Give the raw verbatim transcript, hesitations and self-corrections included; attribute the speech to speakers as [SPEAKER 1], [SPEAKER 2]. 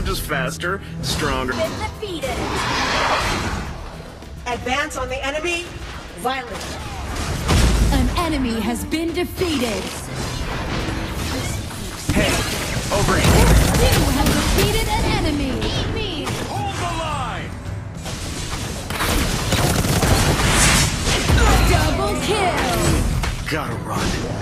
[SPEAKER 1] just faster, stronger.
[SPEAKER 2] Been defeated.
[SPEAKER 3] Advance on the enemy. Violence.
[SPEAKER 4] An enemy has been defeated.
[SPEAKER 1] Hey, over here.
[SPEAKER 4] You have defeated an enemy.
[SPEAKER 2] Eat me.
[SPEAKER 1] Hold the line.
[SPEAKER 4] Double kill.
[SPEAKER 1] Gotta run.